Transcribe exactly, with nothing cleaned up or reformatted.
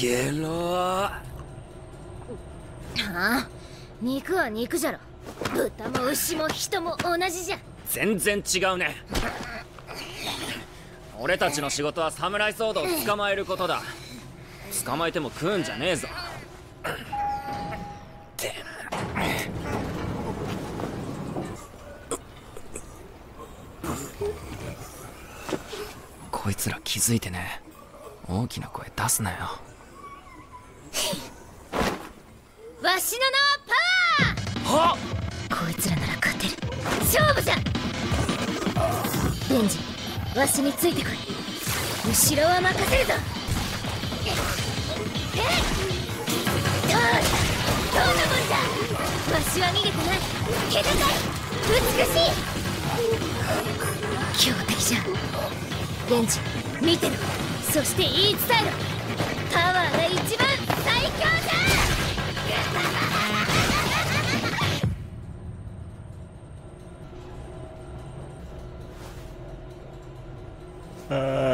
ゲロー。 はあ、肉は肉じゃろ。豚も牛も人も同じじゃ。 全然違うね。俺たちの仕事はサムライソードを捕まえることだ。捕まえても食うんじゃねえぞ。こいつら気づいてね。大きな声出すなよ。 わしの名はパワー。 はっ、 こいつらなら勝てる。勝負じゃ。デンジ、わしについてこい。後ろは任せるぞ。えっ、どうだ、どんなもんじゃ。わしは逃げてない。気高い、美しい、強敵じゃ。デンジ、見てろ。そして言い伝えろ。パワーが一番最強じゃ。 あ